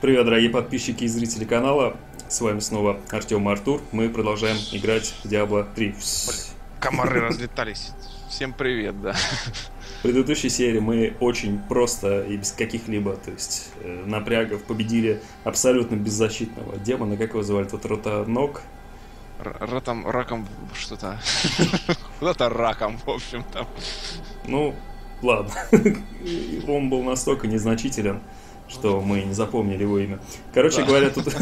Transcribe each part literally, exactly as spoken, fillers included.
Привет, дорогие подписчики и зрители канала. С вами снова Артем и Артур. Мы продолжаем играть в Диабло три. Блин, комары разлетались. Всем привет, да. В предыдущей серии мы очень просто и без каких-либо, то есть э, напрягов победили абсолютно беззащитного демона. Как его звали? Тут Ротоног? Раком, раком что-то. Куда-то раком, в общем там. Ну, ладно. Он был настолько незначителен, что мы не запомнили его имя. Короче да. говоря, тут...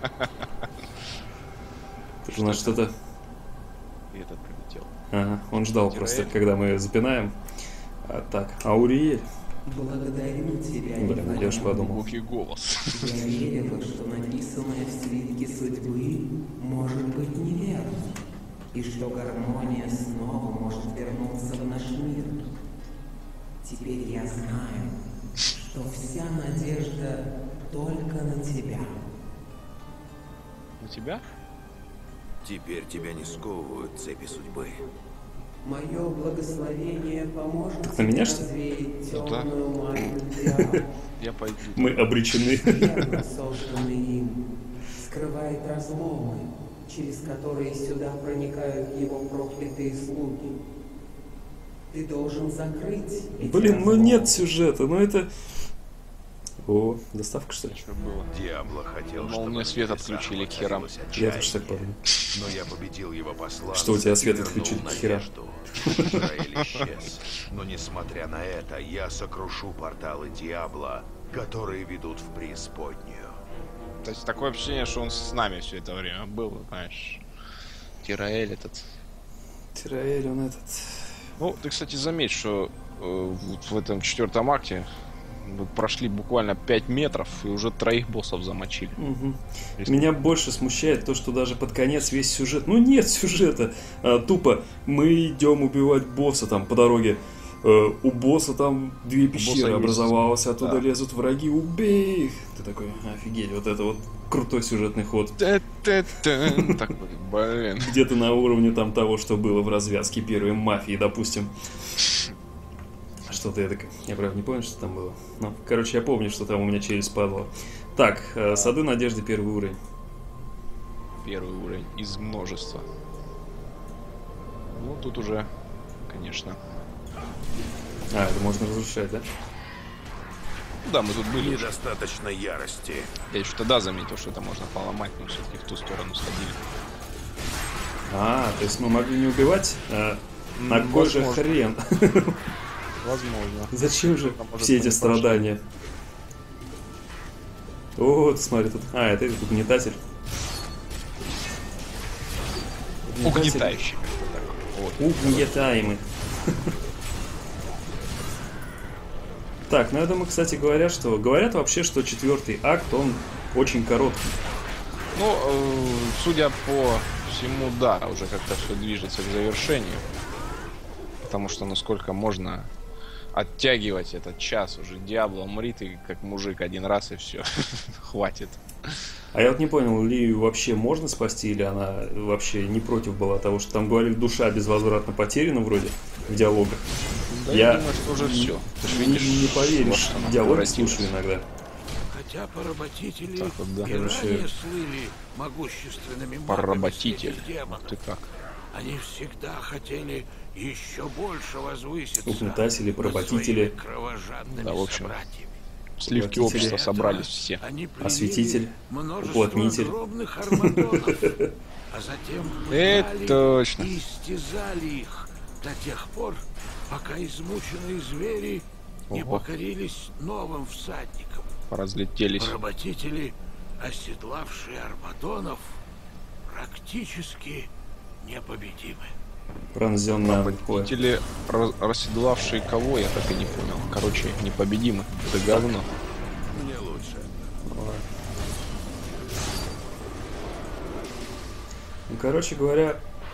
Тут у нас что-то... И этот прилетел. Ага, он ждал Тираэль. Просто, когда мы запинаем. А, так, Ауриэль. Благодарю тебя, Блин, я уж подумал. Глубокий голос. Я верила, что написанное в свитке судьбы может быть неверно, и что гармония снова может вернуться в наш мир. Теперь я знаю, что вся надежда только на тебя. На тебя? Теперь тебя не сковывают цепи судьбы. Мое благословение поможет на меня, что развеять ну, да. темную магию дьявола. Я пойду. Мы обречены. Верно созданный им скрывает разломы, через которые сюда проникают его проклятые слуги. Ты должен закрыть эти Блин, ну разломы. нет сюжета, ну это... О, доставка что ли? Что было? Диабло хотел, Мол, чтобы мне свет на отключили небесах к херам. воцарилось Я тоже так отчаяние. подумал. Но я победил его посланца. Что у тебя свет и вернул отключили к херам? надежду. Тираэль исчез. Но несмотря на это, я сокрушу порталы Диабло, которые ведут в преисподнюю. То есть такое ощущение, что он с нами все это время был, знаешь. Тираэль этот. Тираэль, он этот... Ну, ты, кстати, заметь, что э, вот в этом четвертом акте мы прошли буквально пять метров и уже троих боссов замочили. Угу. Меня больше смущает то, что даже под конец весь сюжет... Ну нет сюжета. А, тупо мы идем убивать босса там по дороге. Э, у босса там две пещеры образовалось, оттуда да. лезут враги, убей их. Ты такой, офигеть, вот это вот крутой сюжетный ход. Так, блин. Где-то на уровне там того, что было в развязке первой мафии, допустим. Что-то я так... Я правда не помню, что там было. Ну, короче, я помню, что там у меня челюсть падала. Так, э, Сады Надежды, первый уровень. Первый уровень из множества. Ну, тут уже, конечно. А, это можно разрушать, да? Да, мы тут были. Недостаточно ярости. Я еще тогда заметил, что это можно поломать, но все-таки в ту сторону сходили. А, то есть мы могли не убивать? А, на кой же хрен? Возможно. Зачем же все эти страдания? Вот, смотри, тут... А, это этот угнетатель. Угнетающий. Вот. Угнетаемый. Так, ну я думаю, кстати говоря, что... Говорят вообще, что четвертый акт, он очень короткий. Ну, э, судя по всему, да, уже как-то все движется к завершению. Потому что насколько можно... оттягивать этот час уже. Диабло, умри ты как мужик один раз и все. Хватит. А я вот не понял, Лию вообще можно спасти, или она вообще не против была того, что там говорили, душа безвозвратно потеряна вроде в диалогах. Да, я, я думаю, что уже все. Ты не, видишь, не поверишь, диалоги слушаю иногда. Хотя поработители так вот, да. и ранее слыли могущественными Поработитель. Ты как? Они всегда хотели еще больше возвыситься. Угнетатели, поработители. Да, в общем, сливки общества собрались все. Осветитель, уплотнитель. А затем это точно. И истязали их до тех пор, пока измученные звери не Ого. покорились новым всадникам. Поразлетелись. Поработители, оседлавшие армадонов, практически непобедимы. Пронзенная. Поработители, расседлавшие кого, я так и не понял. Короче, непобедимы. Это говно. Мне лучше. Ну, короче говоря,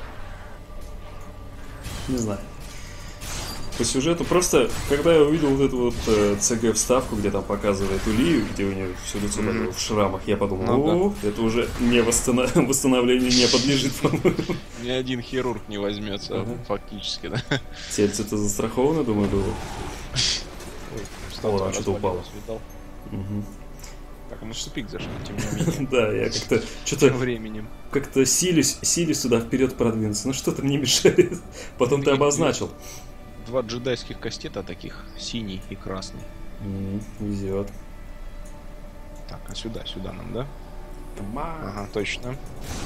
не знаю. По сюжету просто, когда я увидел вот эту вот э, ЦГ-вставку, где там показывает Улию, где у нее все лицо mm-hmm. в шрамах, я подумал, ну, о, да. это уже не восстанов... восстановлению не подлежит, по-моему. Ни один хирург не возьмется, ага. фактически, да. Тельце-то застраховано, думаю, было. О, там что-то упало. Угу. Так, мы в тупик зашли, тем не менее. Да, я как-то что-то Тем временем. как-то силюсь, силюсь сюда вперед продвинуться. Ну что-то мне мешает. Потом ты обозначил. Два джедайских кастета таких, синий и красный. М, Везет. Так, а сюда, сюда нам, да? Ага, точно.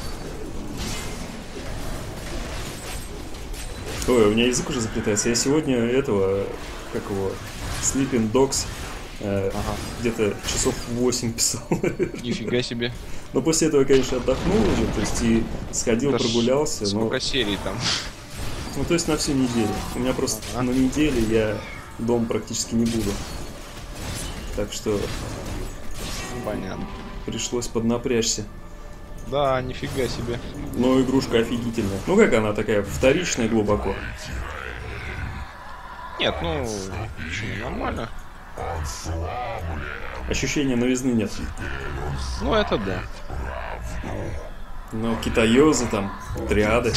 Ой, у меня язык уже заплетается. Я сегодня этого, как его, Sleeping Dogs, э, Ага. где-то часов восемь писал. Нифига себе. Но после этого я, конечно, отдохнул уже, то есть и сходил, Да ж прогулялся. Но, Сколько серий там? ну, то есть на всю неделю. У меня просто Ага. на неделе я дома практически не буду. Так что Понятно. пришлось поднапрячься. Да, нифига себе. Но игрушка офигительная. Ну как она такая, вторичная глубоко. Нет, ну, почему, нормально. Ощущения новизны нет. Ну, это да. Но китаёзы там, триады.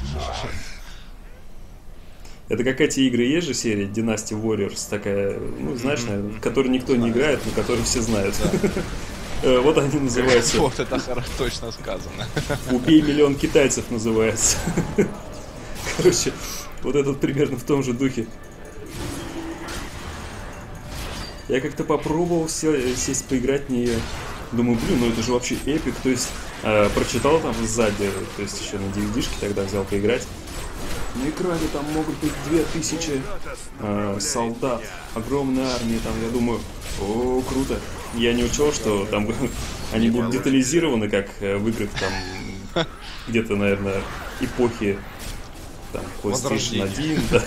Это как эти игры есть же серия Dynasty Warriors, такая, ну знаешь, наверное, в которой никто не играет, но которую все знают. Э, Вот они называются. Вот это хорошо, точно сказано. Убей миллион китайцев называется. Короче, вот этот примерно в том же духе. Я как-то попробовал се- сесть поиграть в нее. Думаю, блин, ну это же вообще эпик. То есть э, прочитал там сзади, то есть еще на ди ви ди-шке тогда взял поиграть. На экране там могут быть две тысячи э, солдат, огромная армия, там, я думаю, о, круто. Я не учел, что там они будут детализированы, как э, в играх там где-то, наверное, эпохи там PlayStation один, да.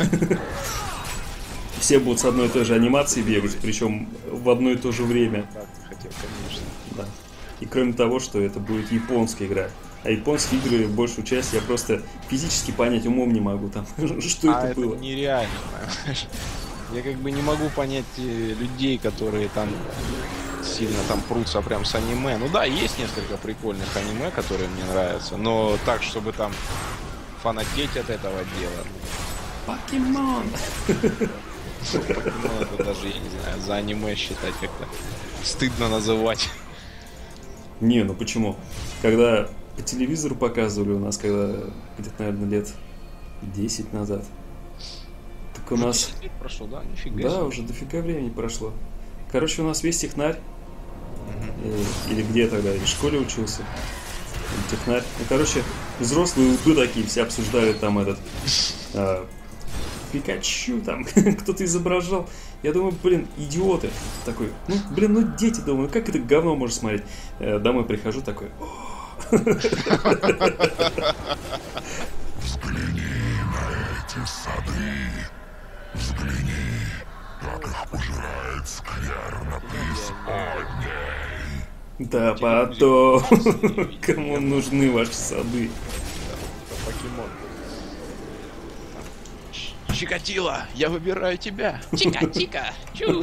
Все будут с одной и той же анимацией бегать, причем в одно и то же время. Так, ты хотел, конечно. Да. И кроме того, что это будет японская игра. А японские игры, большую часть, я просто физически понять умом не могу, там, что А это это было. нереально, понимаешь? Я как бы не могу понять э, людей, которые там сильно там прутся прям с аниме. Ну да, есть несколько прикольных аниме, которые мне нравятся, но так, чтобы там фанатеть от этого дела. Покемон! Покемон это даже, я не знаю, за аниме считать как-то стыдно называть. Не, ну почему? Когда по телевизору показывали у нас, когда где-то, наверное, лет десять назад, так у Уже нас... десять лет прошло, да? Нифига Да, себе. уже дофига времени прошло. Короче, у нас весь технарь, э, или где я тогда, или в школе учился, или технарь. Ну, короче, взрослые уды такие, все обсуждали там этот... а, Пикачу там, кто-то изображал. Я думаю, блин, идиоты. Такой, ну, блин, ну дети, думаю, как это говно можно смотреть? Э, Домой прихожу такой... Взгляни на эти сады. Взгляни, как их пожирает скверно преисподней. Да потом, кому нужны ваши сады? Покемон. Чикатило, я выбираю тебя. Чика-чика, чу.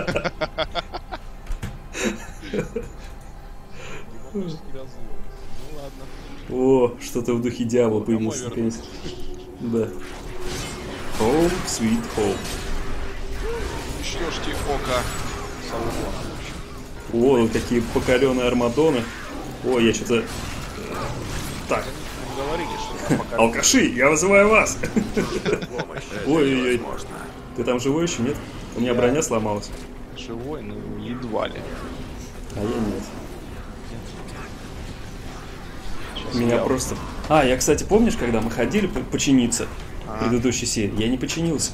Ну ладно. О, что-то в духе Диабло появился Домой наконец. Да. Home, sweet home. Шлёшки ока Саурона. О, вот какие покоренные армадоны. О, я что-то... Так, Мы говорили, что пока алкаши, я вызываю вас. Помощь это Ой-ой-ой. невозможно. Ты там живой еще, нет? У меня броня сломалась. живой, ну едва ли. А я нет. Сейчас Меня я- просто... А, я, кстати, помнишь, когда мы ходили по- починиться в Ага. предыдущей серии? Я не починился.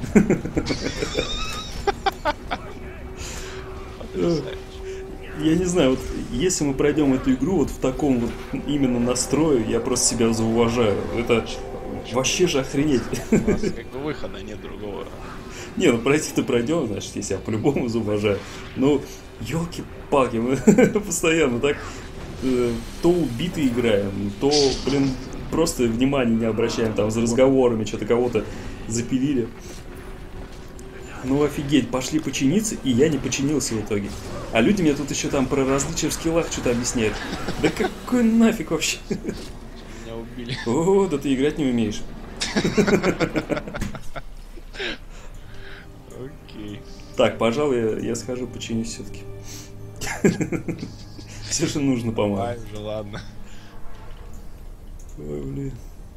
Потрясающе. Я не знаю, вот если мы пройдем эту игру вот в таком вот именно настрое, я просто себя зауважаю. Это вообще же охренеть. У нас как бы выхода нет другого. Не, ну пройти-то пройдем, значит, я себя по-любому зауважаю. Ну, елки-палки, мы постоянно так э, то убиты играем, то, блин, просто внимания не обращаем там за разговорами, что-то кого-то запилили. Ну офигеть, пошли починиться, и я не починился в итоге. А люди мне тут еще там про различия в скиллах что-то объясняют. Да какой нафиг вообще? Меня убили. О, да ты играть не умеешь. Окей. Так, пожалуй, я, я схожу починюсь все-таки. Все же нужно, по-моему. Ай, уже ладно. Ой, блин.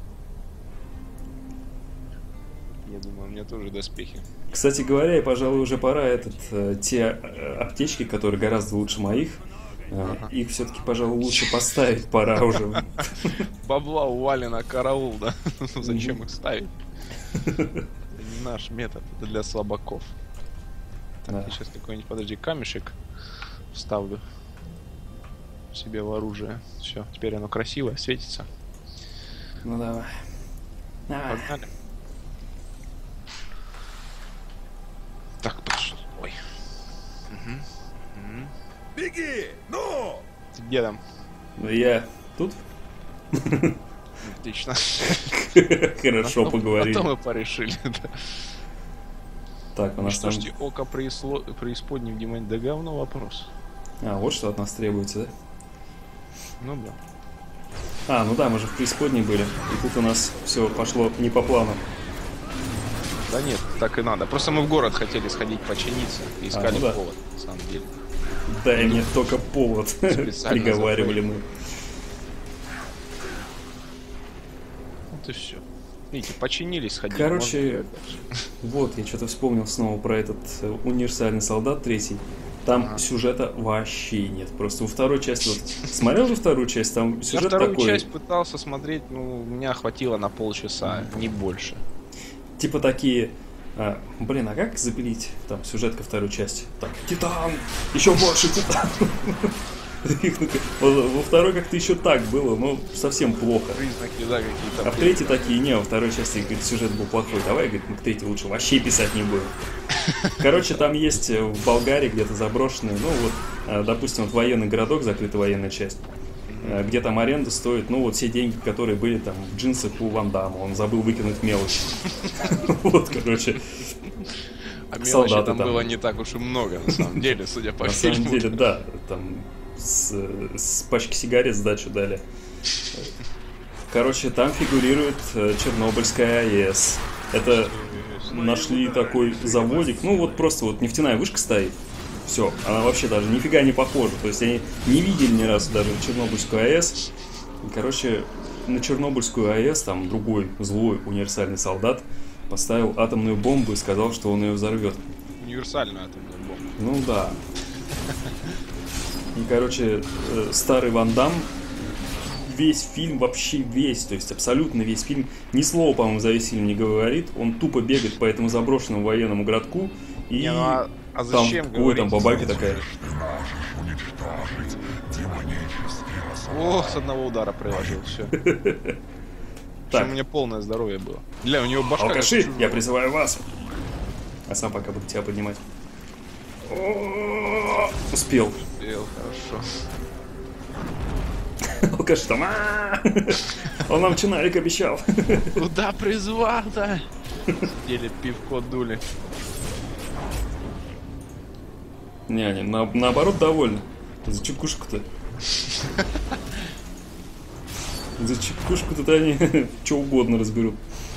Я думаю, мне тоже доспехи. Кстати говоря, и, пожалуй, уже пора этот, э, те э, аптечки, которые гораздо лучше моих, э, Ага. их все-таки, пожалуй, лучше поставить пора уже. Бабла ували на караул, да? Зачем их ставить? Это не наш метод, это для слабаков. Так, Да. я сейчас какой-нибудь, подожди, камешек вставлю себе в оружие. Все, теперь оно красивое, светится. Ну давай. Давай. Погнали. Так, подожди. Ой. Мгм. Мгм. Беги! Ну! Ты где там? Ну, я тут Отлично. хорошо На то- поговорили. На то мы порешили, да. Так, у нас Что там... ж, око преисло- преисподней внимание, да говно вопрос. А, вот что от нас требуется, да? Ну да. А, ну да, мы же в преисподней были. И тут у нас все пошло не по плану. Да нет, так и надо. Просто мы в город хотели сходить починиться и искали ну да. повод, на самом деле. Дай мне только повод. Специально Приговаривали мы. Вот и все. Видите, починились, сходили. Короче, можно. вот, я что-то вспомнил снова про этот э, универсальный солдат третий. Там Ага. сюжета вообще нет. Просто во второй части, вот, смотрел же вторую часть, там Я сюжет вторую такой, часть пытался смотреть, ну, меня хватило на полчаса, не больше. типа такие, а, блин, а как запилить там сюжетка второй части? Так, Титан, еще больше Титан. Во во второй как-то еще так было, но совсем плохо. Признаки, да, какие-то. А в третьей такие, не, во второй части, говорит, сюжет был плохой, давай, говорит, мы к третьей лучше вообще писать не будем. Короче, там есть э, в Болгарии где-то заброшенный, ну вот, э, допустим, вот военный городок, закрытая военная часть, э, где там аренда стоит, ну вот все деньги, которые были там в джинсах у Ван Дамма, он забыл выкинуть мелочь. Вот, короче, А мелочи солдаты там там. было не так уж и много, на самом деле, судя по на самом фильму. деле, да, там с, с пачки сигарет сдачу дали. Короче, там фигурирует э, Чернобыльская АЭС. Это нашли такой заводик, ну вот просто вот нефтяная вышка стоит. Все, она вообще даже нифига не похожа. То есть они не видели ни разу даже Чернобыльскую АЭС. И, короче, на Чернобыльскую АЭС там другой злой универсальный солдат поставил атомную бомбу и сказал, что он ее взорвет. Универсальную атомную бомбу. Ну да. И, короче, э, старый Ван Дамм весь фильм, вообще весь, то есть абсолютно весь фильм, ни слова, по-моему, за весь фильм не говорит, он тупо бегает по этому заброшенному военному городку, и Не, ну а, а там зачем какой там говорить? бабаки такая. О, с одного удара приложил, все. Так. У меня полное здоровье было. Бля, у него башка... как Алкаши, чужая. я призываю вас. А сам пока буду тебя поднимать. О, успел. Успел, хорошо. Алкаши там. «А-а-а!» Он нам чинарик обещал. Куда призвал-то? Сидели, пивко дули. Не, они на- наоборот довольны. За чекушку-то. За чекушку-то они что угодно разберут.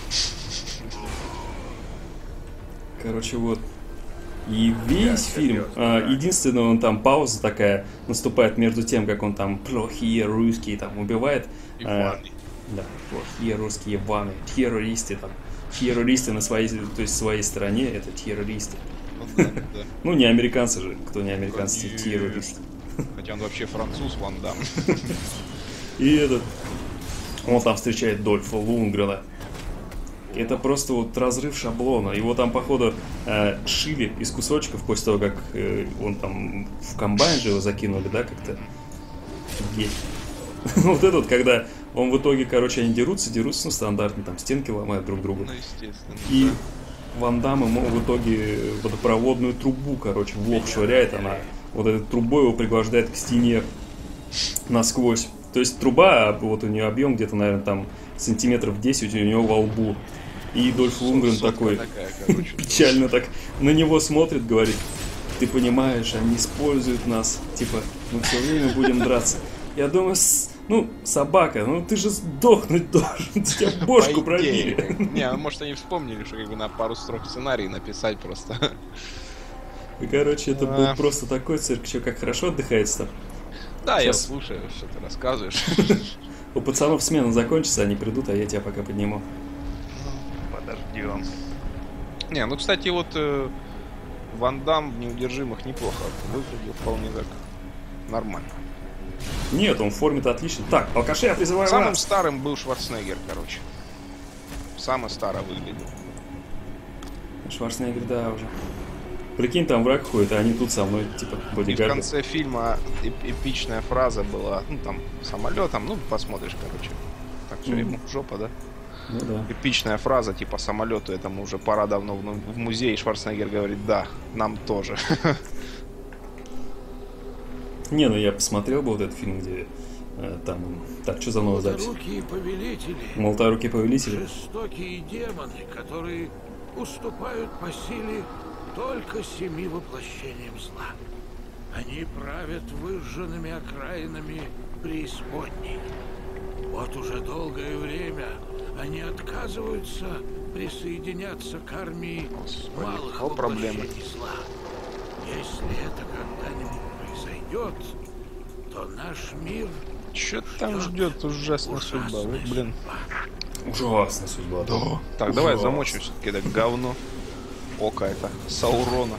Короче, вот. И весь фильм, а, единственное, он там пауза такая наступает между тем, как он там плохие русские там убивает. И а, ванны. Да, плохие русские ваны, террористы там. Террористы на своей, то есть своей стороне, это террористы. Ну да, да. Ну, не американцы же, кто не американцы, те Конечно. террористы. Хотя он вообще француз, Ван Дамм. И этот, он там встречает Дольфа Лундгрена. Это просто вот разрыв шаблона. Его там, походу, э, шили из кусочков после того, как э, он там в комбайн же его закинули, да, как-то. Офигеть. Вот этот, когда он в итоге, короче, они дерутся, дерутся, ну, стандартно, там, стенки ломают друг другу. Ну, естественно. И Ван Дамм ему в итоге водопроводную трубу, короче, в лоб швыряет, она вот этой трубой его пригвождает к стене насквозь. То есть труба, вот у нее объем где-то, наверное, там сантиметров десять у него во лбу. И Дольф Лундгрен Сотка такой такая, короче. печально так на него смотрит, говорит: ты понимаешь, они используют нас, типа, мы все время будем драться. Я думаю, с- ну, собака, ну ты же сдохнуть должен, тебя бошку По идее, пробили. как- Не, ну, может, они вспомнили, что как бы на пару строк сценарий написать просто. И, короче, это был А. просто такой цирк. Чё, как хорошо отдыхается там. Да, я Сейчас. слушаю, что ты рассказываешь. У пацанов смена закончится, они придут, а я тебя пока подниму. Подождем. Не, ну, кстати, вот э, Ван Дамм в «Неудержимых» неплохо выглядел, вполне так нормально. Нет, он в форме-то отлично. Так, алкаши, я призываю Самым вас. старым был Шварценеггер, короче. Самый старый выглядел. Шварценеггер, да, уже. Прикинь, там враг ходит, а они тут со мной, типа, И в бодигарды. конце фильма эп- эпичная фраза была, ну, там, самолетом, ну, посмотришь, короче. Так все, ему жопа, да? Ну да. Эпичная фраза, типа, самолету этому уже пора давно в, в музей. Шварценеггер говорит, да, нам тоже. Не, ну я посмотрел бы вот этот фильм, где э, там... Так, что за новая запись? Молодорукие повелители, Молоторукие повелители. жестокие демоны, которые уступают по силе только семи воплощениям зла. Они правят выжженными окраинами преисподней. Вот уже долгое время они отказываются присоединяться к армии малых о, проблемы. воплощений зла. Если это когда-нибудь произойдет, то наш мир Че там ждет ужасная судьба, вы, блин. Ужасная судьба. Да. Так, давай Ужасно. замочим все-таки это говно. Око это, Саурона.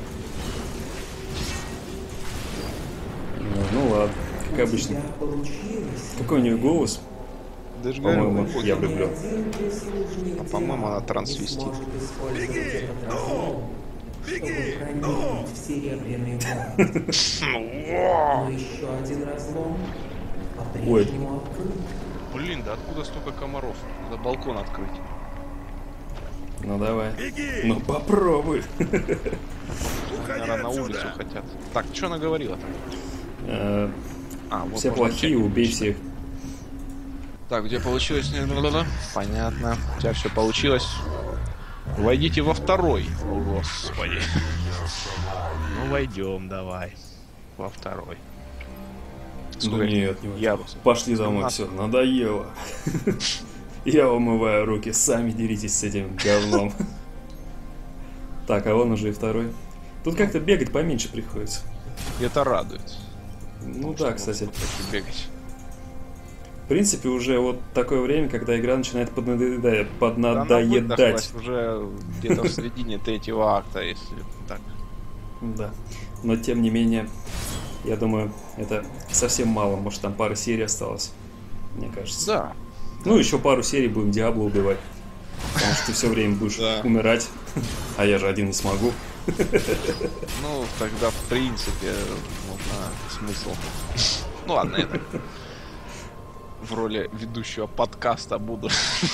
Ну, ну ладно, как обычно. тебя получилось. Какой у нее голос? Даже говорю, По-моему, выходит. я влюблен. Один прислужник А, по-моему, она дьявола трансвестит. не сможет использовать этот разлом, чтобы проникнуть в серебряный город. Но еще один разлом по-прежнему открыт. Блин, да откуда столько комаров? Надо балкон открыть. Ну давай. Ну попробуй. Наверное, на улицу хотят. Так, что она говорила-то? Э, А, вот Все можно плохие, чайник убей включить. всех. Так, где получилось? Понятно. У тебя все получилось. Войдите во второй. О, Господи. Ну, войдем, давай. Во второй. Ну Сколько нет, не я- вопрос. Пошли домой, Нас- все, надоело. Я умываю руки, сами деритесь с этим говном. Так, а вон уже и второй. Тут как-то бегать поменьше приходится. Это радует. Ну да, кстати. Хочу бегать. В принципе, уже вот такое время, когда игра начинает поднадоедать. Да она поднадоедать. выдохлась уже где-то в середине третьего акта, если так. Да. Но тем не менее, я думаю, это совсем мало. Может, там пара серий осталось. Мне кажется. Да. Ну, еще пару серий будем Диабло убивать. Потому что ты все время будешь Да. умирать. А я же один не смогу. Ну, тогда, в принципе, можно смысл. Ну ладно, я так в роли ведущего подкаста буду.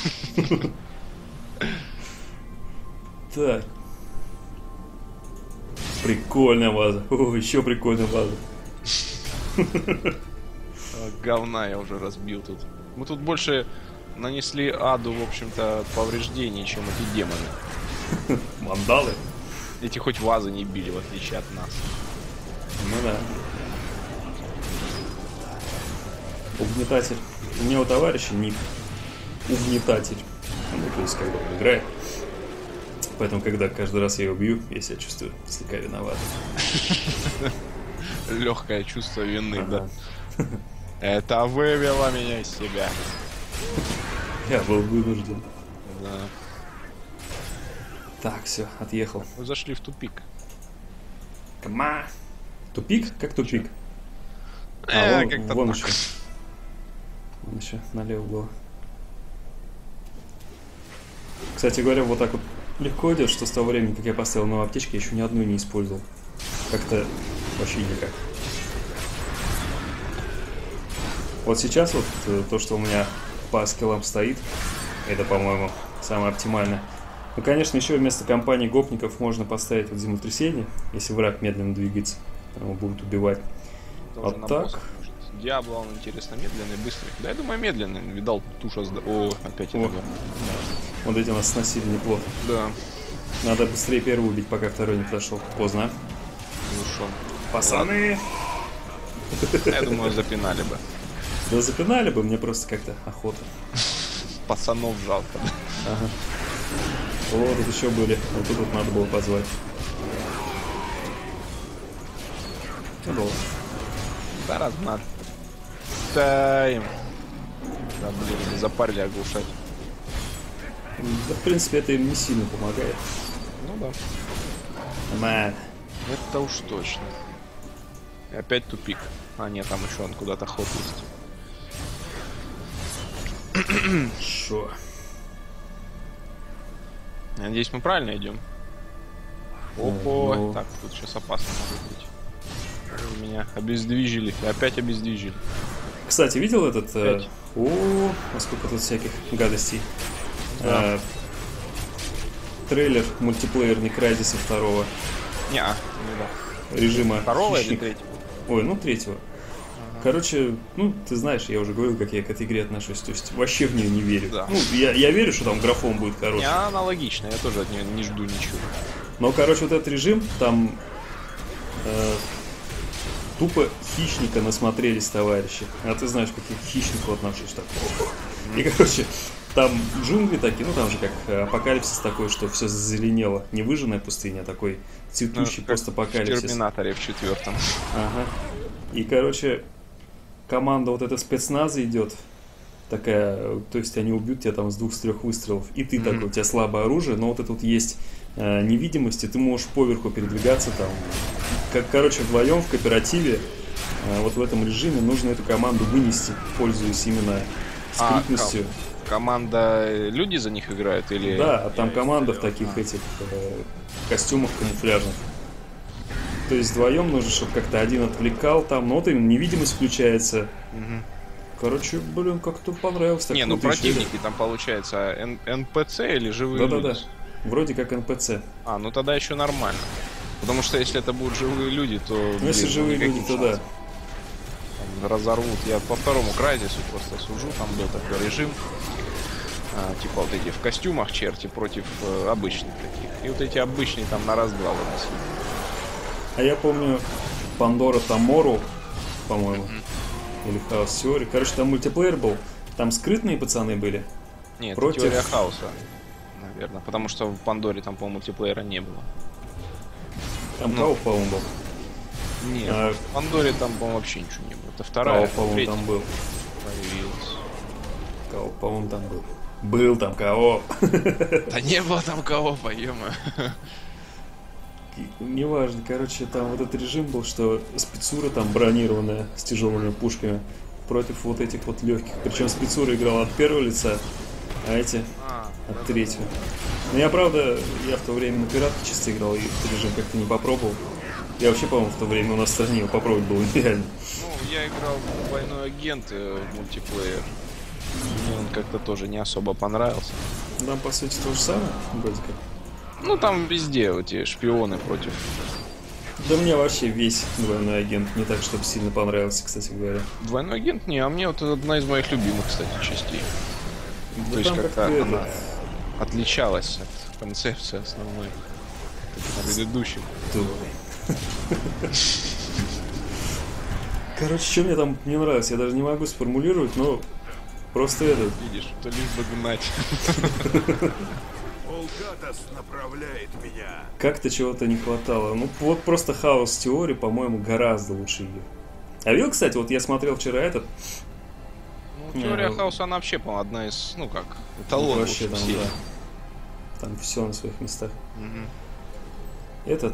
Так. Прикольная база. О, еще прикольная база. Говна я уже разбил тут. Мы тут больше нанесли аду, в общем-то, повреждений, чем эти демоны. Мандалы? Эти хоть вазы не били, в отличие от нас. Ну да. Угнетатель. У меня у товарища ник Угнетатель. Он, то есть, когда он играет. Поэтому, когда каждый раз я его бью, я себя чувствую слегка виноват. Легкое чувство вины, Ага. да. Это вывело меня из себя. Я был вынужден. Да. Так, все, отъехал. Мы зашли в тупик. Кама. Тупик? Как тупик? Э, А, вон, как-то вон так. еще. Вон еще налево было. Кстати говоря, вот так вот легко идет, что с того времени, как я поставил новую аптечку, я еще ни одну не использовал. Как-то вообще никак. Вот сейчас вот э, то, что у меня по скиллам стоит, это, по-моему, самое оптимальное. Ну, конечно, еще вместо компании гопников можно поставить вот землетрясение, если враг медленно двигается, его будут убивать. Тоже А на так? босса, может. Диабло, он интересно медленный, быстрый. Да, я думаю, медленный. Видал, туша сда... О, опять О. это. Вот эти нас сносили неплохо. Да, Надо быстрее первого убить, пока второй не подошел. Поздно. ушел. Пацаны! Я думаю, запинали бы. Да запинали бы, мне просто как-то охота. Пацанов жалко. Ага. О, тут еще были. Вот тут вот надо было позвать. Ну да ладно. Да, размат. Тайм. Да, блин, запарили оглушать. Да, в принципе, это им не сильно помогает. Ну да. Мэн. Это уж точно. И опять тупик. А нет, там еще он куда-то ход есть. Шо? Надеюсь, мы правильно идем. Опа. Ну. Так, тут сейчас опасно может быть. Меня обездвижили. И опять обездвижили. Кстати, видел этот... э, Опять. О, сколько тут всяких гадостей. Да. Э, трейлер мультиплеерный Крайзиса второго Не-а. Ну да. режима Второго или хищник. третьего? Ой, ну третьего. Короче, ну, ты знаешь, я уже говорил, как я к этой игре отношусь. То есть вообще в нее не верю. Да. Ну, я, я верю, что там графон будет хороший. Не, аналогично. Я тоже от нее не жду ничего. Но, короче, вот этот режим, там э, тупо хищника насмотрелись товарищи. А ты знаешь, каких хищников отношусь так. И, короче, там джунгли такие, ну там же как апокалипсис такой, что все зазеленело. Не выжженная пустыня, а такой цветущий Ну, как постапокалипсис. В Терминаторе в четвертом. Ага. И, короче, команда вот эта спецназа идет. Такая, то есть они убьют тебя там с двух, с трех выстрелов. И ты Мгм. такой, у тебя слабое оружие, но вот это вот есть э, невидимость, и ты можешь поверху передвигаться там. Как, короче, вдвоем в кооперативе, э, вот в этом режиме нужно эту команду вынести, пользуясь именно А, скрытностью. Команда, э, люди за них играют или... Да, а там команда в таких этих э, костюмах камуфляжных. То есть вдвоем нужно, чтобы как-то один отвлекал там, но вот именно невидимость включается. Мгм. Короче, блин, как-то понравилось. Так Не, ну круто еще. противники там получается эн- эн пэ цэ или живые Да-да-да. люди? Вроде как эн пэ цэ. А, ну тогда еще нормально. Потому что если это будут живые люди, то... Ну, если блин, живые никаких люди, то да. шансов. Там разорвут. Я по второму Крайзису просто сужу, там был такой режим. А, типа вот эти в костюмах черти против э, обычных таких. И вот эти обычные там на раз-два выносили. А я помню Пандора Тамору, по-моему. Или Хаос Теория. Короче, там мультиплеер был. Там скрытные пацаны были. Нет, Против- это теория хаоса, наверное. Потому что в Пандоре там, по-моему, мультиплеера не было. Там Ну. Као, по-моему, был. Нет, А- в Пандоре там, по-моему, вообще ничего не было. Это Као, вторая, по-моему, третья там был. появилась. Као, по-моему, там был. Был там Као. Да не было там кого, поема. Неважно, короче, там вот этот режим был, что спецура там бронированная с тяжелыми пушками против вот этих вот легких. Причем спецура играла от первого лица, а эти от третьего. Но я, правда, я в то время на пиратке чисто играл, и этот режим как-то не попробовал. Я вообще, по-моему, в то время у нас в стране его попробовать было нереально. Ну, я играл в «Двойной агент» э, в мультиплеер. Мне он как-то тоже не особо понравился. Там, по сути, то же самое, вроде как. Ну, там везде эти шпионы против... Да мне вообще весь двойной агент не так, чтобы сильно понравился, кстати говоря. «Двойной агент» не, а мне вот это одна из моих любимых, кстати, частей. Да То есть там как-то как-то она это... отличалась от концепции основной. Как на предыдущих. Давай. Короче, что мне там не нравилось, я даже не могу сформулировать, но просто это... Видишь, то лишь бы гнать. Волгатос направляет меня. Как-то чего-то не хватало. Ну, вот просто Хаос Теории, по-моему, гораздо лучше ее. А видел, кстати, вот я смотрел вчера этот... Ну, теория Не, хаоса, она вообще, по-моему, одна из, ну как, эталон вообще там, всей. да. Там все на своих местах. Мгм. Этот...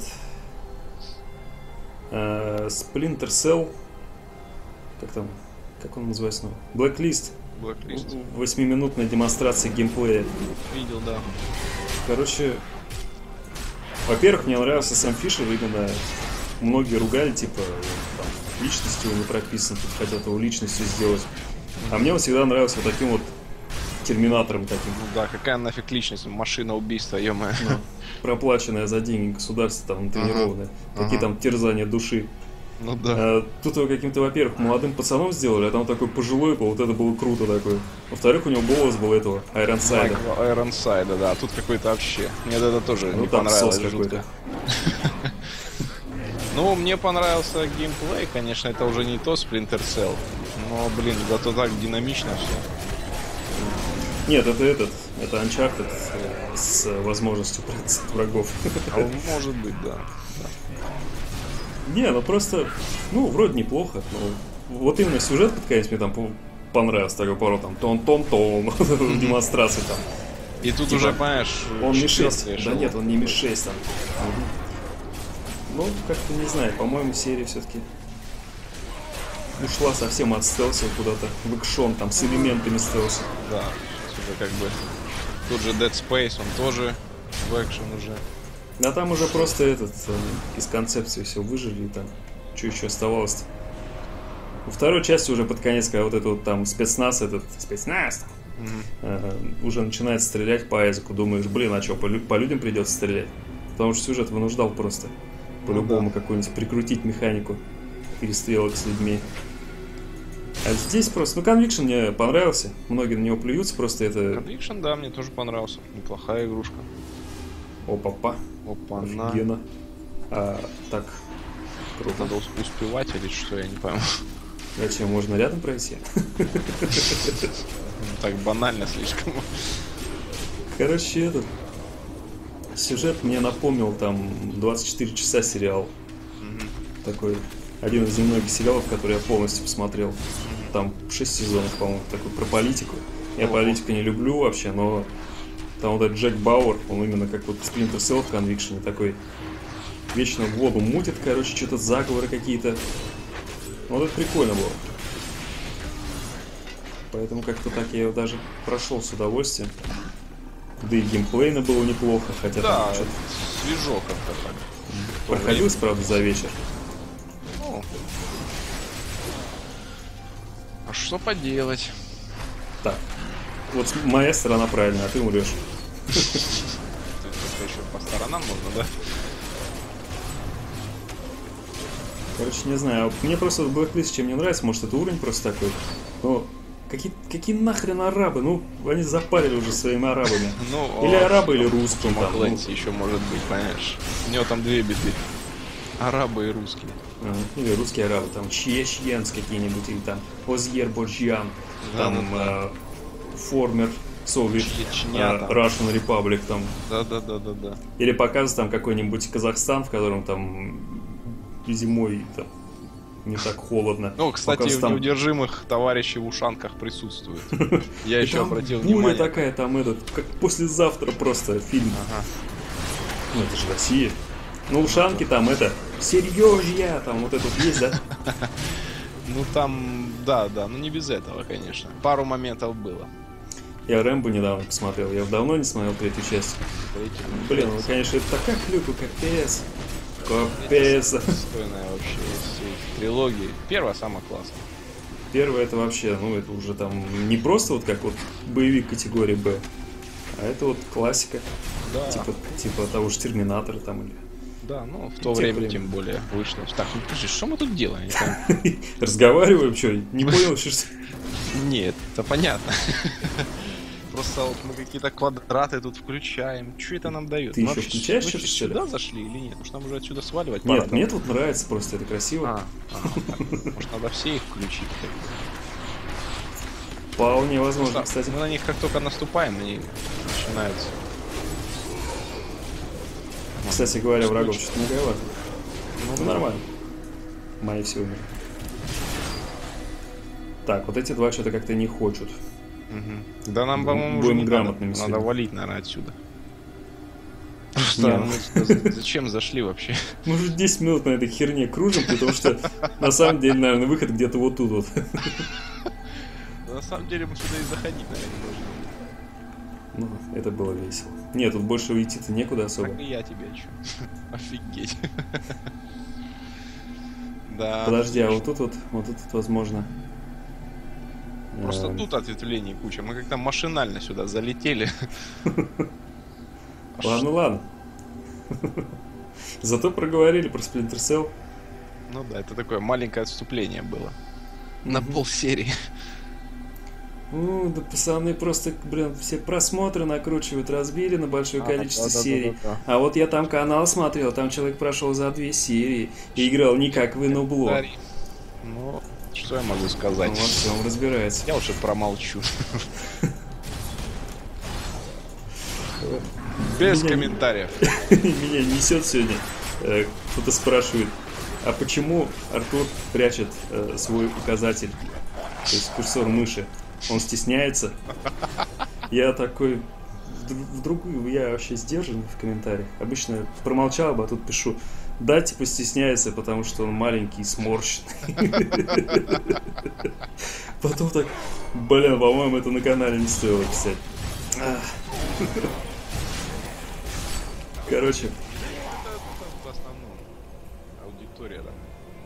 э, Splinter Cell... Как там? Как он называется? Ну, Blacklist. Blacklist. Восьмиминутная демонстрация геймплея. Видел, да. Короче, во-первых, мне нравился Сэм Фишер, именно многие ругали, типа, там, личность его не прописана, тут хотят его личностью сделать. А мне он всегда нравился вот таким вот терминатором таким, Ну да, какая нафиг личность, машина убийства, ё-моё. ну, проплаченная за деньги государства, там, натренированная, такие ага. там терзания души. Ну да. А тут его каким-то, во-первых, молодым пацаном сделали, а там такой пожилой был, вот это было круто такой. Во-вторых, у него голос был этого, Айронсайда. Майкла Айронсайда, да. Тут какой-то вообще. Мне это тоже Ну не там понравилось сос жутко. какой-то. Ну, мне понравился геймплей, конечно, это уже не то Splinter Cell. Но, блин, зато так динамично все. Нет, это этот, это Uncharted э, с возможностью прятаться от врагов. А может быть, да. Не, ну просто, ну, вроде неплохо. Но вот именно сюжет под конец мне там по- понравился. Такой пару там тон-тон-тон в демонстрации там. И тут Типа, уже, понимаешь, Он Ми шесть. четвёртый Да эшелон. нет, он не Ми шесть там. Ну, как-то не знаю, по-моему, серия все-таки ушла совсем от стелса куда-то в экшон, там, с элементами стелса. Да, сейчас уже как бы... Тут же Dead Space, он тоже в экшен уже. А там уже просто этот, э, из концепции все выжили, и там, что еще оставалось-то? Во второй части уже под конец, когда вот этот вот там спецназ, этот, спецназ, Мгм. э, уже начинает стрелять по Айзеку, думаешь, блин, а что, по, лю- по людям придется стрелять? Потому что сюжет вынуждал просто по-любому какую-нибудь прикрутить механику перестрелок с людьми. А здесь просто, ну, Conviction мне понравился, многие на него плюются, просто это... Conviction, да, мне тоже понравился. Неплохая игрушка. Опа-па, Опа, на. офигенно. А, так, круто. Надо ус- успевать или что, я не пойму. Зачем, можно рядом пройти? Так банально слишком. Короче, этот сюжет мне напомнил там двадцать четыре часа сериал. Такой, один из немногих сериалов, который я полностью посмотрел. Там шесть сезонов, по-моему, такой про политику. Я Ого. политику не люблю вообще, но там вот этот Джек Бауэр, он именно как вот Splinter Cell в Conviction, такой вечно в воду мутит, короче, что-то заговоры какие-то. Ну, вот это прикольно было. Поэтому как-то так я его даже прошел с удовольствием. Да и геймплейно было неплохо, хотя Да, там что-то свежо как-то так. проходилось, правда, за вечер. Ну. А что поделать? Так, вот моя сторона правильная, а ты умрешь. Тут как-то еще по сторонам можно, да? Короче, не знаю, мне просто в Blacklist чем мне нравится, может это уровень просто такой. Но какие, какие нахрен арабы? Ну, они запарили уже своими арабами. Ну, Или а арабы, или что? русские Том там. ну. Клэнси еще может быть, понимаешь? У него там две беды. Арабы и русские. А, или русские арабы, там Чеченс какие-нибудь, или там Озьер Боджьян, там Да-да-да. э, Формер Совет, Чечня э, там. Russian Republic, там. Да-да-да-да-да. Или показывают там какой-нибудь Казахстан, в котором там зимой там не так холодно. Ну, кстати, Показывают в там- неудержимых товарищи в ушанках присутствуют. Я И еще там обратил буря внимание. такая, там этот, как послезавтра просто фильм. Ага. Ну, это же Россия. Ну, ушанки там это, серьезья, там вот это вот есть, да? Ну там, да, да, ну не без этого, конечно. Пару моментов было. Я Рэмбо недавно посмотрел, я давно не смотрел третью часть. Третий, Блин, ну, конечно, это такая клюка, капец. Капец. достойная вообще из всей трилогии. Первая самая классная. Первое это вообще, ну, это уже там не просто вот как вот боевик категории Б, а это вот классика. Да, Типа, типа того же Терминатора там или... да, ну в то Тех время времен. тем более вышло. Так, ну подожди, что мы тут делаем? Я не пойму. Разговариваем, что, не понял, что... Нет, это понятно. Просто вот мы какие-то квадраты тут включаем. Что это нам дает? Ты Мы еще вообще- включаешь мы что-то, вообще что ли? сюда зашли или нет? Потому что нам уже отсюда сваливать пора Нет, там. мне тут нравится просто, это красиво. А, ага, так. Может, надо все их включить? Вполне возможно, Потому что кстати. мы на них как только наступаем, они начинаются. Кстати говоря, врагов что-то многовато. Ну, Ну, нормально. Мои все умерли. Так, вот эти два что-то как-то не хочут. Мгм. Да нам, Будем- по-моему, уже будем не грамотными надо. сегодня. Надо валить, наверное, отсюда. Не, Что, ну- мы сюда зачем зашли вообще? Мы уже десять минут на этой херне кружим, потому что на самом деле, наверное, выход где-то вот тут вот. На самом деле мы сюда и заходить, наверное, не должны. Ну, это было весело. Нет, тут больше уйти-то некуда особо. Так и я тебе чё. Офигеть. Да. Подожди, а вот тут вот, вот тут вот возможно. Просто Эм, тут ответвлений куча. Мы как-то машинально сюда залетели. Ладно, ладно. Зато проговорили про Splinter Cell. Ну да, это такое маленькое отступление было. На полсерии. Ну, да пацаны просто, блин, все просмотры накручивают, разбили на большое А, количество да-да-да-да-да. серий. А вот я там канал смотрел, там человек прошел за две серии и играл не как вы, но блок. Дари. Ну, что я могу Он сказать? во всем разбирается. Я уже промолчу. Без Меня не- комментариев. Меня несет сегодня. Э, Кто-то спрашивает, а почему Артур прячет э, свой указатель, то есть курсор мыши? Он стесняется? Я такой... Вдруг я вообще сдержан в комментариях. Обычно промолчал бы, а тут пишу: да, типа стесняется, потому что он маленький и сморщенный. Потом так, блин, по-моему, это на канале не стоило писать. Короче. В основном аудитория там.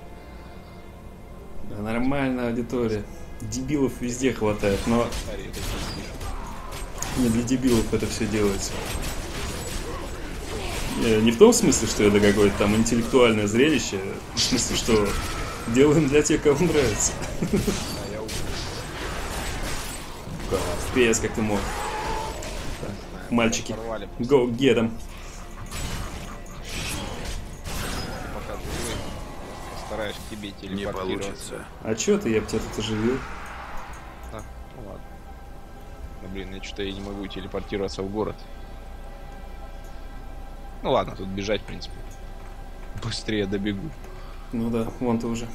Да, нормальная аудитория. Дебилов везде хватает, но не для дебилов это все делается. Не в том смысле, что это какое-то там интеллектуальное зрелище, в смысле, что делаем для тех, кому нравится. эф пи эс как ты мог. Так, мальчики, go get them. Пока живой, постараюсь к тебе телепортироваться. Не получится. А чё ты, я бы тебя тут оживил. А, ну ладно. Ну блин, я что-то я не могу телепортироваться в город. Ну ладно, тут бежать, в принципе. Быстрее добегу. Ну да, вон ты уже.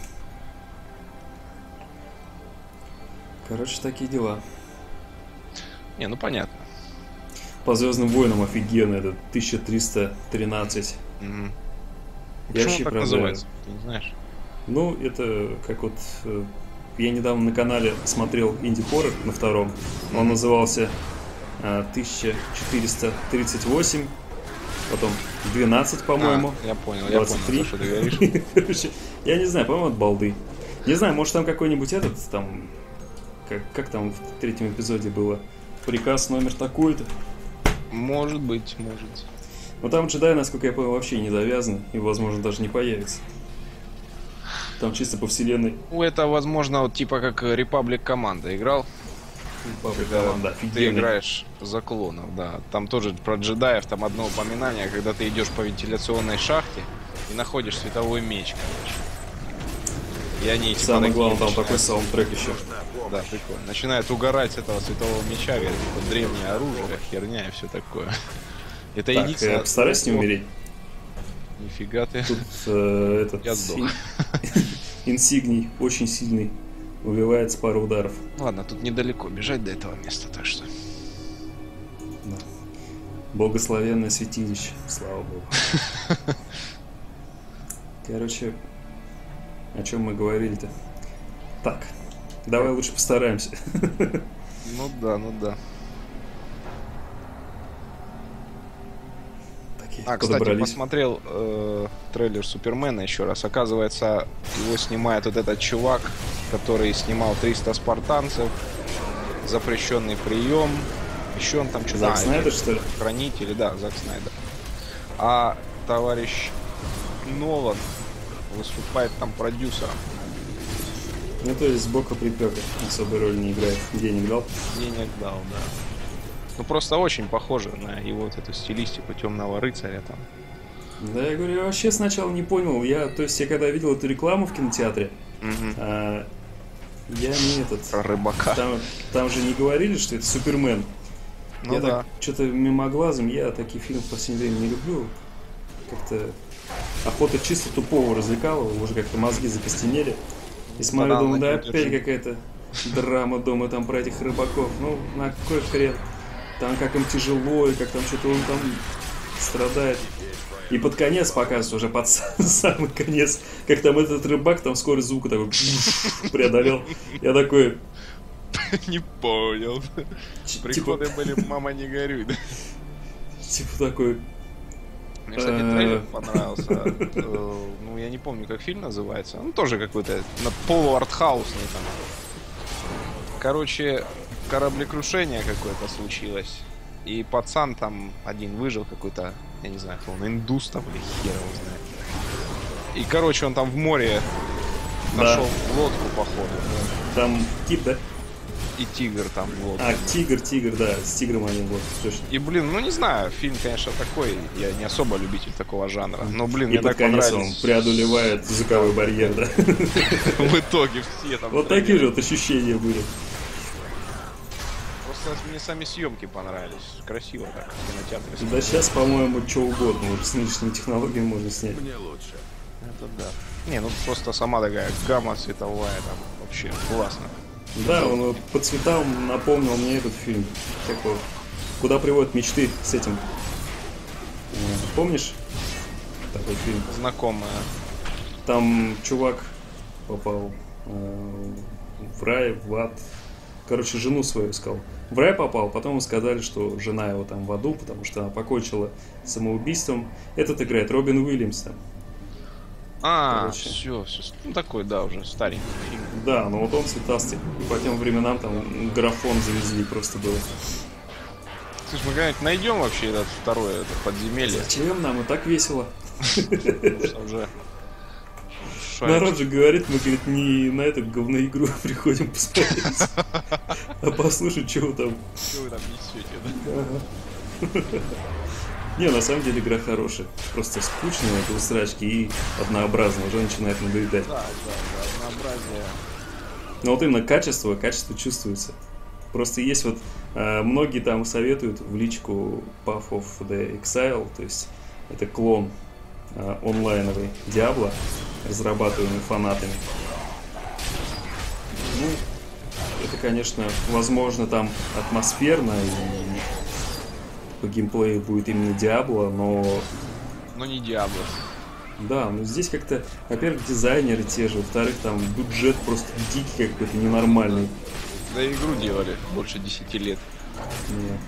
Короче, такие дела. Не, ну понятно. По Звездным войнам офигенно, это тысяча триста тринадцать. Угу. Я Почему вообще, он так правда, называется? Ты не знаешь? Ну, это как вот... э, Я недавно на канале смотрел инди-хоррор на втором. Он назывался э, тысяча четыреста тридцать восемь. Потом двенадцать, по-моему. А, я понял, двадцать три. я понял, то, что ты говоришь. Короче, я не знаю, по-моему, от балды. Не знаю, может там какой-нибудь этот, там... Как, как там в третьем эпизоде было? Приказ номер такой-то. Может быть, может. Но там джедаи, насколько я понял, вообще не завязаны. И, возможно, даже не появится. Там чисто по вселенной. Ну, это, возможно, вот типа как Republic команда играл. Команда Ты офигенная. играешь за клонов, да. Там тоже про джедаев, там одно упоминание, когда ты идешь по вентиляционной шахте и находишь световой меч, короче. И они типа Самое такие главное, там начинают- такой саундтрек еще. Да, прикольно. Начинают угорать с этого светового меча, говорят, типа древнее оружие, херня и все такое. Это Так, единственное. э, постарайся не умереть. Нифига ты. Тут э, этот Я сдох. ин- инсигний, очень сильный, убивается пару ударов. Ладно, тут недалеко бежать до этого места, так что. Да. Благословенное святилище, слава богу. Короче, о чем мы говорили-то? Так, давай лучше постараемся. Ну да, ну да. Такие, А, кстати, подобрались. посмотрел э, трейлер Супермена еще раз. Оказывается, его снимает вот этот чувак, который снимал триста спартанцев, запрещенный прием. Еще он там что-то... Зак а, Снайдер, или что ли? Хранители, да, Зак Снайдер. А товарищ Нолан выступает там продюсером. Ну, то есть сбоку припека, особой роли не играет. Денег дал. Денег дал, да. Ну просто очень похоже на его вот эту стилистику Темного рыцаря там. Да, я говорю, я вообще сначала не понял. Я, то есть, я когда видел эту рекламу в кинотеатре, а, я не этот... Рыбака. Там, там же не говорили, что это Супермен. Ну я да. так что-то мимоглазом, я такие фильмы в последнее время не люблю. Как-то охота чисто тупого развлекала, уже как-то мозги закостенели. И смотрю, Банально думаю, да не опять держи. какая-то драма дома там про этих рыбаков. Ну, на какой хрен? Там как им тяжело, и как там что-то он там страдает. И под конец показывают, уже под самый конец, как там этот рыбак, там скорость звука такой преодолел. Я такой... Не понял. Типа, Приходы были, мама не горюй. да? типа такой... Мне, кстати, Э. трейлер понравился. Э, Ну, я не помню, как фильм называется. Ну, тоже какой-то на полуартхаусный там. Короче, кораблекрушение какое-то случилось. И пацан там один выжил какой-то, я не знаю, кто он, индус там или хер его знает. И, короче, он там в море Да. нашел лодку, походу. Там тип, да? И тигр там в лодке. А, тигр, тигр, да, с тигром они вот, точно. И, блин, ну не знаю, фильм, конечно, такой, я не особо любитель такого жанра, но, блин, И мне под так конец он понравились. преодолевает звуковой барьер, да? В итоге все там... Вот такие же вот ощущения были. Просто мне сами съемки понравились. Красиво так, в кинотеатре. Да сейчас, по-моему, что угодно. Вот с нынешними технологиями можно снять. Мне лучше. Это да. Не, ну просто сама такая гамма цветовая, там вообще классно. Да, он вот по цветам напомнил мне этот фильм. Такой. Куда приводят мечты с этим. Помнишь такой фильм? Знакомая. Там чувак попал э, в рай, в ад. Короче, жену свою искал. В рай попал, потом ему сказали, что жена его там в аду, потому что она покончила самоубийством. Этот играет Робин Уильямс там. А, Короче. все, все. Ну такой, да, уже старенький фильм. Да, но вот он цветастый. И по тем временам там графон завезли просто было. Слушай, мы когда-нибудь найдем вообще этот второе это подземелье? Зачем нам? И так весело. Что уже... Народ же говорит, мы, говорит, не на эту говную игру приходим посмотреть, а послушать, что вы там. Что вы там несете, да? Не, на самом деле игра хорошая. Просто скучная, это усрачки и однообразно. Уже начинает надоедать. Да, да, да, однообразие. Но вот именно качество, качество чувствуется. Просто есть вот, э, многие там советуют в личку Path of the Exile, то есть это клон э, онлайновый Diablo, разрабатываемый фанатами. Ну, это, конечно, возможно, там атмосферно и по геймплею будет именно Diablo, но... Но не Diablo. Да, но здесь как-то, во-первых, дизайнеры те же, во-вторых, там бюджет просто дикий какой-то, ненормальный. Да и игру делали больше десяти лет. Нет.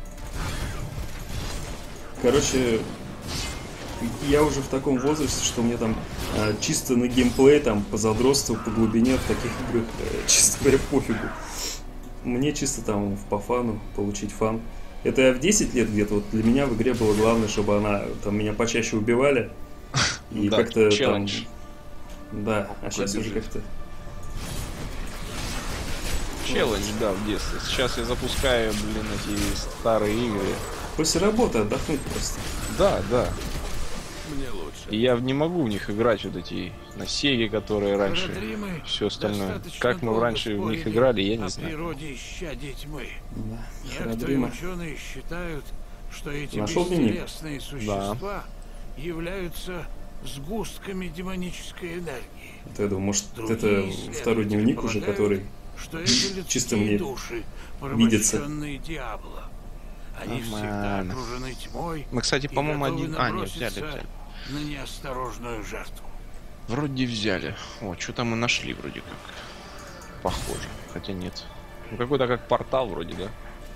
Короче, я уже в таком возрасте, что мне там э, чисто на геймплей, там, по задротству, по глубине в таких играх, э, честно говоря, пофигу. Мне чисто там по фану, получить фан. Это я в десять лет где-то, вот для меня в игре было главное, чтобы она, там, меня почаще убивали. И да, как-то челлендж. Там... Да, а сейчас уже как-то... Челлендж, да, в детстве. Сейчас я запускаю, блин, эти старые игры. После работы отдохнуть просто. Да, да. Мне лучше. И я не могу в них играть, вот эти на Сеге, которые раньше, все остальное. Как мы раньше в них играли, я не о знаю. природе исчадий тьмы. Да, Некоторые Храдрима. ученые считают, что эти Нашел дневник? бестелесные существа являются сгустками демонической энергии. Вот я думаю, может, Другие это второй исследователи дневник уже, полагают, который... что это людские чисто мне души, видится. порабощенные Диабло. Они всегда Нормально. окружены тьмой. Мы, кстати, и по-моему, готовы один... А, нет, наброситься взяли, взяли. на неосторожную жертву. Вроде взяли. О, что-то мы нашли вроде как. Похоже. Хотя нет. Ну, какой-то как портал вроде, да?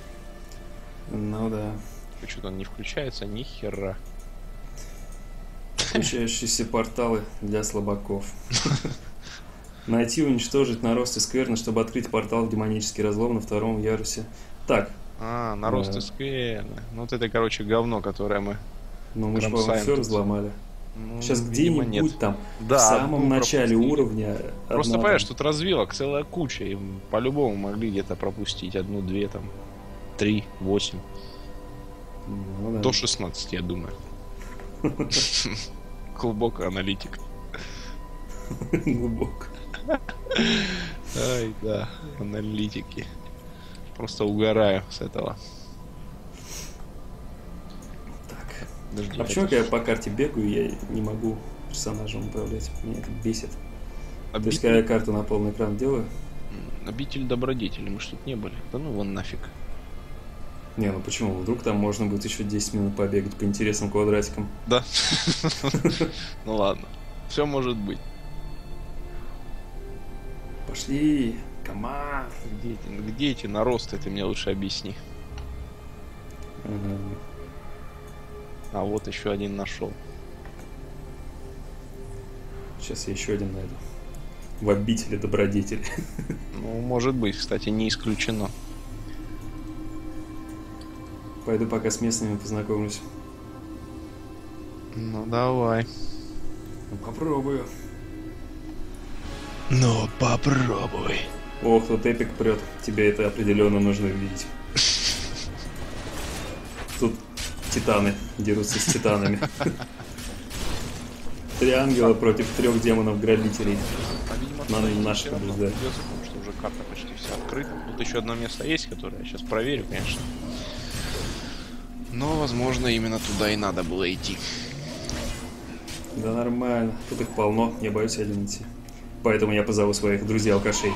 Ну да. Что-то он не включается, ни хера. Включающиеся порталы для слабаков. Найти, уничтожить нарост и скверны, чтобы открыть портал в демонический разлом на втором ярусе. Так. А, нарост Да. и скверны. Ну вот это, короче, говно, которое мы... Ну мы же, Кромсаем по-моему, все тут. разломали. Ну, Сейчас видимо, где-нибудь нет. там, Да, в самом одну начале пропустили. уровня... Просто одна понимаешь, там- тут развилок целая куча. И по-любому могли где-то пропустить одну-две там. Три, восемь. Ну, да. До шестнадцати, я думаю. Глубокая аналитика. Глубоко. Ай, да, аналитики. Просто угораю с этого. Так. Подожди, А почему я по карте бегаю, я не могу персонажем управлять? Меня это бесит. То есть, когда я карту на полный экран делаю... Обитель добродетели, мы ж тут не были. Да ну вон нафиг. Не, ну почему? Вдруг там можно будет еще десять минут побегать по интересным квадратикам. Да. Ну ладно. Все может быть. Пошли, команд. Где эти, где эти наросты, ты мне лучше объясни. Ага. А вот еще один нашел. Сейчас я еще один найду. В обители добродетели. Ну, может быть, кстати, не исключено. Пойду пока с местными познакомлюсь. Ну давай. Ну, попробую. Ну попробуй. Ох, тут эпик прет. Тебе это определенно нужно увидеть. Тут титаны дерутся с титанами. Три ангела против трех демонов-грабителей. А, видимо, Надо туда идти наших всё равно побеждать. придётся, потому что уже карта почти вся открыта. Тут еще одно место есть, которое я сейчас проверю, конечно. Но, возможно, именно туда и надо было идти. Да нормально. Тут их полно, не боюсь один идти. Поэтому я позову своих друзей-алкашей.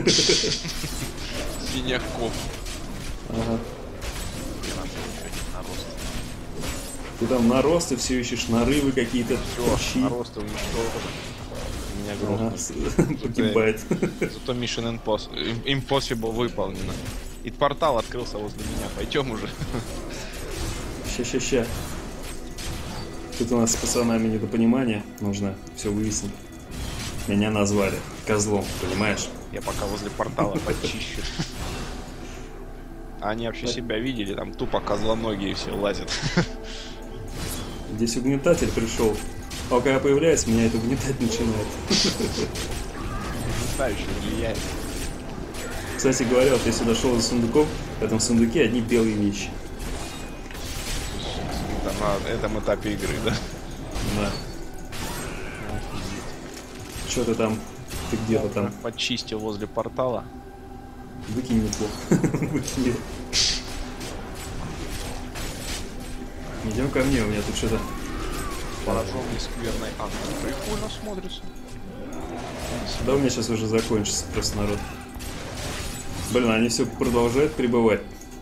Синяков. Ага. Ты там наросты все ищешь, нарывы какие-то. Все, наросты уничтожил. Меня грохнул. Ага, погибает. Зато Mission Impossible, Impossible выполнено. И портал открылся возле меня. Пойдем уже. Ща-ща-ща. Тут у нас с пацанами недопонимание. Нужно все выяснить. Меня назвали козлом, понимаешь? Я пока возле портала почищу. Они вообще себя видели, там тупо козлоногие все лазят. Здесь угнетатель пришел. А когда появляется, меня это угнетать начинает. Угнетающий влияет. Кстати говоря, вот я сюда шел за сундуком. В этом сундуке одни белые вещи. Это на этом этапе игры, да? Да. Что ты там? Ты где-то там? Почистил возле портала. Выкинь метлу. Выкинь. Идем ко мне, у меня тут что-то... Пораженный скверной ангел. Прикольно смотрится. Да у меня сейчас уже закончится просто народ. Блин, они все продолжают прибывать.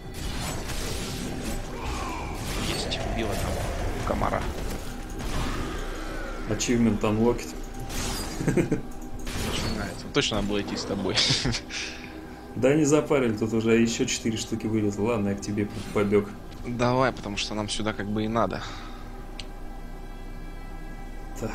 Есть, убила там комара. Achievement unlocked. Начинается. Точно надо было идти с тобой. Да не запарили, тут уже еще четыре штуки вылезло. Ладно, я к тебе побег. Давай, потому что нам сюда как бы и надо. Так.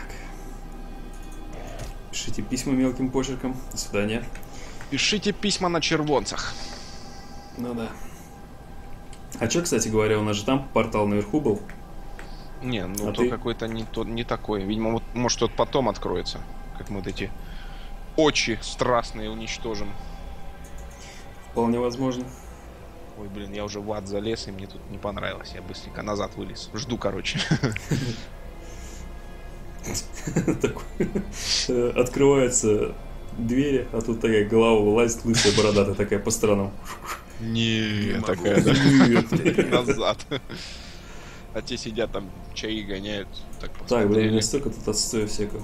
Пишите письма мелким почерком. До свидания. Пишите письма на червонцах. Ну да. А чё, кстати говоря, у нас же там портал наверху был? Не, ну а то ты? какой-то не, то, не такой. Видимо, вот, может, тот потом откроется. Как мы вот эти очи страстные уничтожим. Вполне возможно. Ой, блин, я уже в ад залез, и мне тут не понравилось. Я быстренько назад вылез. Жду, короче. Открываются двери, а тут такая голова вылазит, лысая, бородатая такая по сторонам. Не, такая, да. Назад. А те сидят там, чаи гоняют. Так, Так, блин, у меня столько тут отстоя всякого.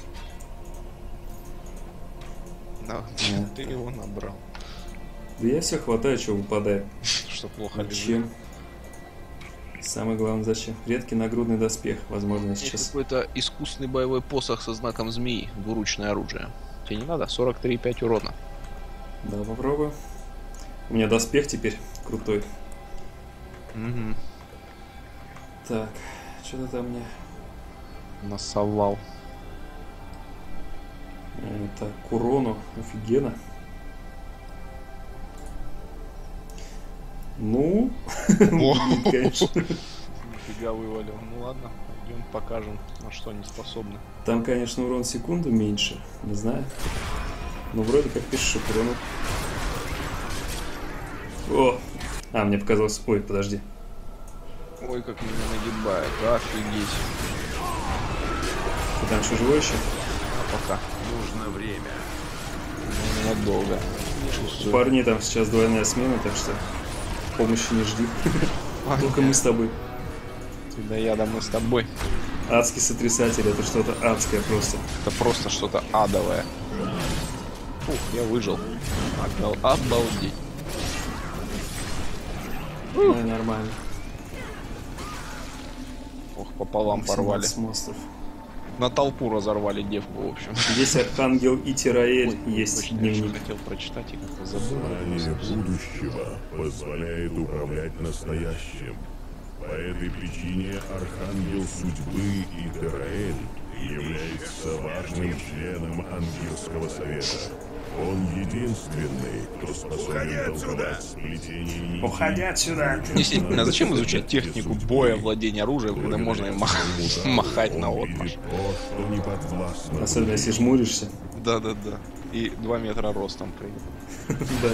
Ты его набрал. Да я все хватаю, что выпадает. Что плохо лежит. Зачем? Самое главное, зачем? Редкий нагрудный доспех. Возможно, Есть сейчас... какой-то искусный боевой посох со знаком змеи. Двуручное оружие. Тебе не надо? сорок три и пять урона. Да, попробую. У меня доспех теперь крутой. Угу. Так, что ты там мне... Насовал. Так, к урону. Офигенно. Ну, блин, конечно. Нифига вывалил. Ну ладно, пойдем покажем, на что они способны. Там, конечно, урон в секунду меньше. Не знаю. Но вроде как пишешь, что к урону. О! А, мне показалось... Ой, подожди. Ой, как меня нагибает. Офигеть. Ты там что, живой еще? А пока. Нужно время. Ненадолго. У парней там сейчас двойная смена, так что помощи не жди. Только мы с тобой. Да я, да мы с тобой. Адский сотрясатель, это что-то адское просто. Это просто что-то адовое. Ух, я выжил. Обал... Обалдеть. Ну и нормально. Ох, пополам порвали. Монстров. На толпу разорвали девку, в общем. Здесь Архангел и Тираэль, Ой, есть точно, я дневник. что хотел прочитать и как-то забыл. Знание будущего позволяет управлять настоящим. По этой причине Архангел Судьбы и Тераэль является важным членом Ангельского Совета. Он единственный, кто способен толковать сплетение. Уходи отсюда! Действительно, зачем изучать технику боя, владения оружием, когда можно и мах... махать на отмашь? Особенно если жмуришься. Да-да-да. И два метра ростом прыгает. Да.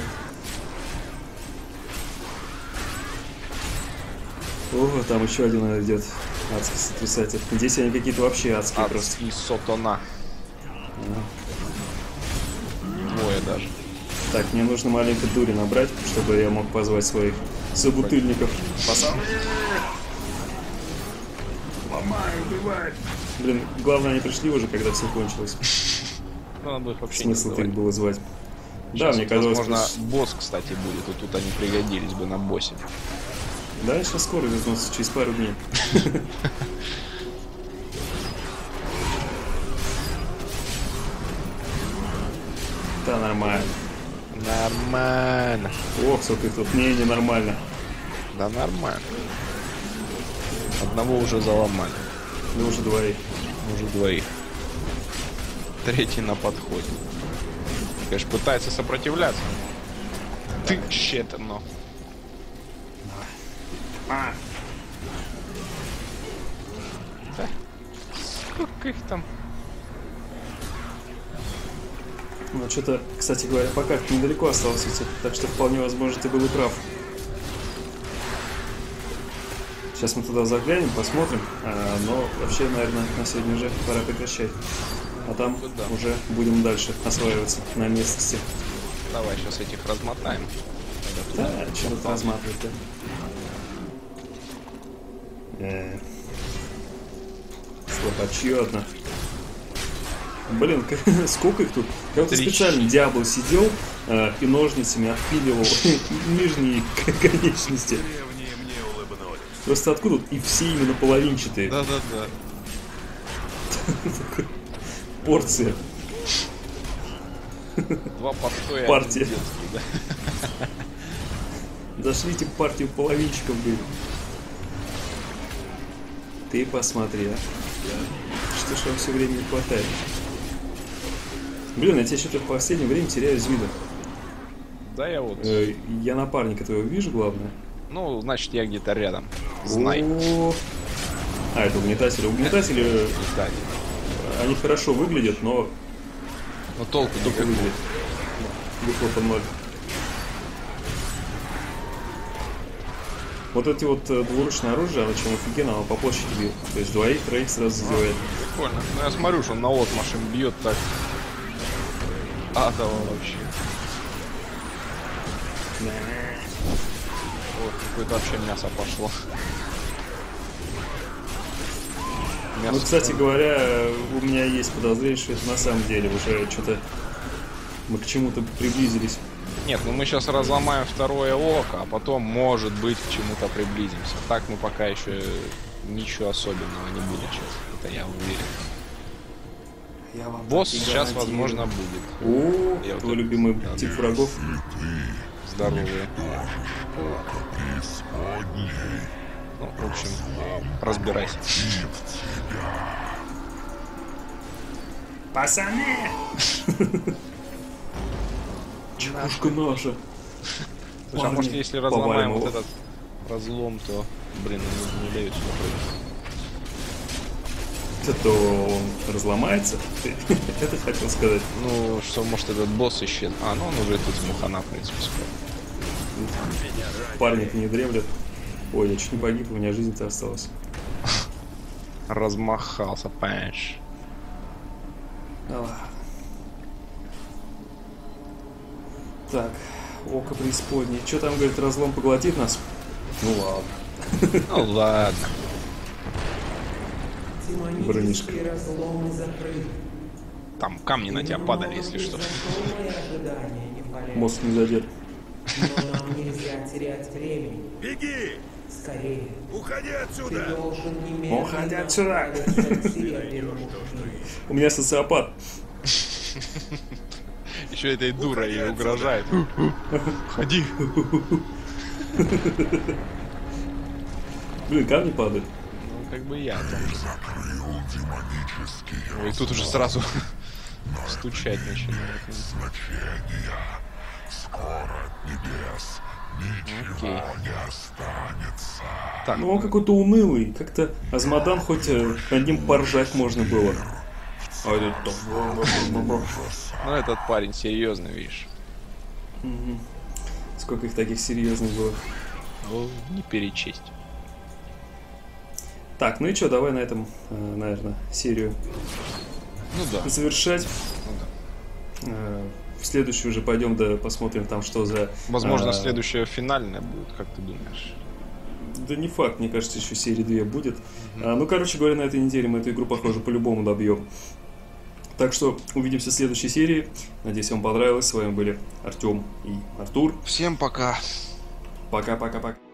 О, там еще один идет. Адский сотрясатель. Здесь они какие-то вообще адские просто. Адский сотона. Двое даже. Так, мне нужно маленько дури набрать, чтобы я мог позвать своих собутыльников. Пацаны! Ломай, убивай. Блин, главное, они пришли уже, когда все кончилось. Ну, надо их вообще Смысл не их вызывать. было звать. Да, Сейчас мне вот, казалось, возможно, что- босс, кстати, будет, и тут они пригодились бы на боссе. Да, сейчас скоро вернутся, через пару дней. Да, нормально. Нормально. Ох, сколько их тут. Не, не нормально. Да нормально. Одного уже заломали. Да уже двоих. Уже двоих. Третий на подходе. Конечно, пытается сопротивляться. Ты щет, но. А, Да. Сколько их там? ну, что-то, кстати говоря, пока недалеко осталось идти, так что вполне возможно ты был и прав. Сейчас мы туда заглянем, посмотрим, а, но вообще, наверное, на сегодня уже пора прекращать. А там Да. уже будем дальше осваиваться на местности. Давай сейчас этих размотаем. Да, что тут разматывать-то? Э, Слабочетно. Блин, как- сколько их тут? Я вот Три. специально Диабло сидел э, и ножницами отпиливал нижние к- конечности. Древние мне улыбнулись. Просто откуда? И все именно половинчатые. Да-да-да. Порции. Два постоя. Партия. один детский, да. Дошлите партию половинчиков, блин. Ты посмотри, а. Что ж вам все время не хватает? Блин, я тебя что-то в последнее время теряю из вида. Да, я вот. Э, я напарника твоего вижу, главное. Ну, значит, я где-то рядом. Знай. О. А, это угнетатели. Угнетатели, Да. они хорошо выглядят, но Но толку только никакого. выглядят. Выхлопа ноль. Вот эти вот э, двуручное оружие, оно чем офигенно, оно по площади бьет. То есть двоих, троих сразу задевает. Прикольно. Ну, я смотрю, что на отмашем бьет так. Адово вообще. Вот, какое-то вообще мясо пошло. Мясо. Ну, кстати говоря, у меня есть подозрение, что это на самом деле уже что-то мы к чему-то приблизились. Нет, ну мы сейчас разломаем второе око, а потом, может быть, к чему-то приблизимся. Так мы пока еще ничего особенного не будет сейчас. Это я уверен. Я вам Босс так и сейчас, гарантирую. возможно, будет. О, Я вот твой это- любимый да, тип да. врагов. Здоровые. Ну, в общем, разбирайся. Пацаны! Чушка наша. Слушай, а может, Парни, если разломаем повалим вот его. этот разлом, то, блин, не, не дают сюда пройти. То он разломается? Ты это хотел сказать? Ну, что, может, этот босс исчез. А, ну он уже тут с мухана, в принципе, скоро. Парни-то не дремлят. Ой, я чуть не погиб, у меня жизнь-то осталась. Размахался, понимаешь. А, ладно. Так, око преисподней. Что там, говорит, разлом поглотит нас? Ну ладно. Ну ладно. Бронишка. Демонические разломы закрыты. Там камни на тебя падали, если что. Мои ожидания не полезны. Мозг не задет. Но нам нельзя терять времени. Беги! Скорее. Уходи Ты отсюда! должен немедленно Уходи отсюда. отправиться к Серебряному мужчине. У меня социопат. Еще этой дурой ей угрожает. Ходи. Блин, камни падают. Ну, как бы я там же. Ой, тут уже сразу стучать начинает. Окей. Так, Ну он какой-то унылый. Как-то Азмодан хоть э, над ним поржать можно было. А этот там... ну этот парень серьезный, видишь. Сколько их таких серьезных было. Ну, не перечесть. Так, ну и что, давай на этом, э, наверное, серию Ну да. завершать. Ну да. Э, В следующую уже пойдем, да посмотрим там, что за... Возможно, э, следующее финальное будет, как ты думаешь? Да не факт, мне кажется, еще серии две будет. Mm-hmm. а, ну, короче говоря, на этой неделе мы эту игру, похоже, по-любому добьем. Так что увидимся в следующей серии. Надеюсь, вам понравилось. С вами были Артем и Артур. Всем пока. Пока-пока-пока.